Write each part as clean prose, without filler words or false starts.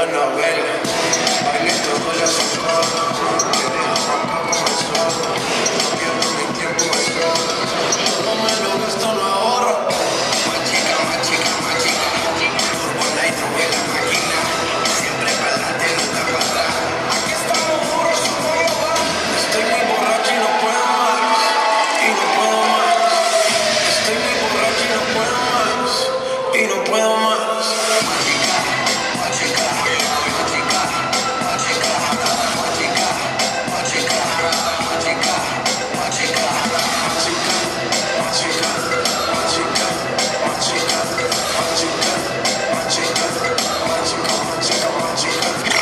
la novela. Baile todo la sopa, que deja marca como el sol. No pierdo mi tiempo, es todo. No me lo gasto, no ahorro. Machica, machica, machica. Turbona y novela máquina. Siempre para adelante, nunca para atrás. Aquí estamos duros, somos los más. Estoy muy borracho y no puedo más. Y no puedo más. Estoy muy borracho y no puedo más. Y no puedo más. Machica, machica, machica, machica, machica, machica, machica, machica, machica, machica, machica, machica, machica, machica, machica, machica.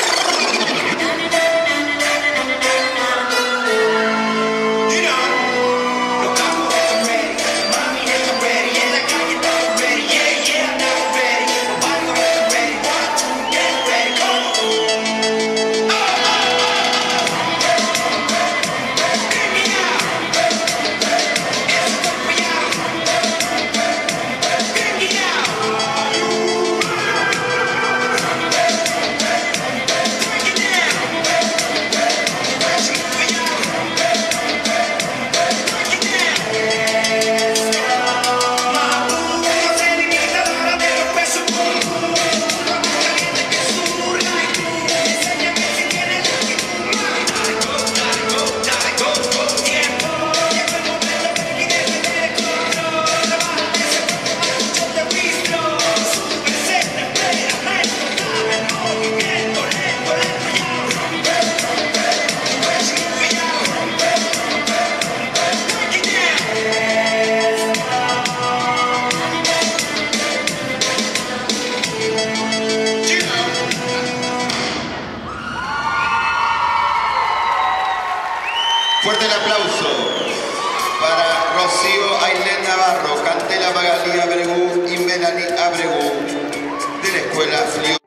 Fuerte el aplauso para Rocío Ailén Navarro, Cantela Magalí Abregu y Melanie Abregu de la Escuela Fliu.